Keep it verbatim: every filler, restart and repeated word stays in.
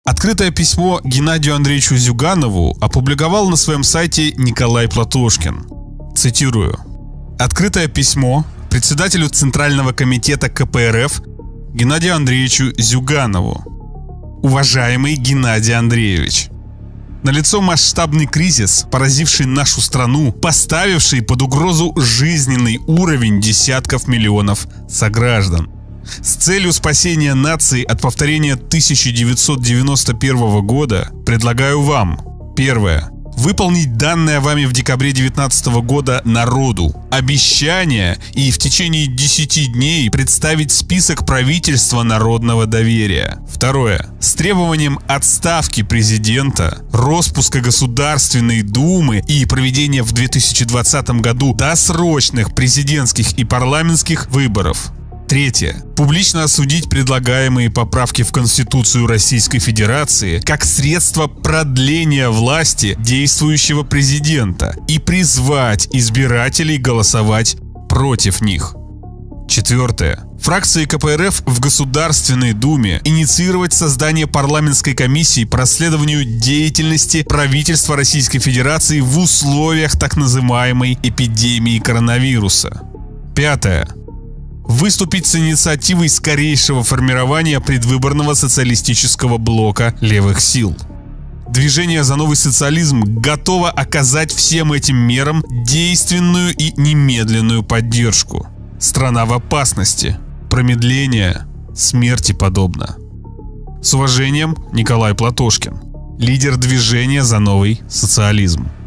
Открытое письмо Геннадию Андреевичу Зюганову опубликовал на своем сайте Николай Платошкин. Цитирую. Открытое письмо председателю Центрального комитета ка пэ эр эф Геннадию Андреевичу Зюганову. Уважаемый Геннадий Андреевич, налицо масштабный кризис, поразивший нашу страну, поставивший под угрозу жизненный уровень десятков миллионов сограждан. С целью спасения нации от повторения тысяча девятьсот девяносто первого года предлагаю вам: первое. Выполнить данное вами в декабре две тысячи девятнадцатого года народу обещание и в течение десяти дней представить список правительства народного доверия. Второе. С требованием отставки президента, распуска Государственной Думы и проведения в две тысячи двадцатом году досрочных президентских и парламентских выборов. Третье. Публично осудить предлагаемые поправки в Конституцию Российской Федерации как средство продления власти действующего президента и призвать избирателей голосовать против них. Четвертое. Фракции ка пэ эр эф в Государственной Думе инициировать создание парламентской комиссии по расследованию деятельности правительства Российской Федерации в условиях так называемой эпидемии коронавируса. Пятое. Выступить с инициативой скорейшего формирования предвыборного социалистического блока левых сил. Движение «За новый социализм» готово оказать всем этим мерам действенную и немедленную поддержку. Страна в опасности. Промедление смерти подобно. С уважением, Николай Платошкин, лидер движения «За новый социализм».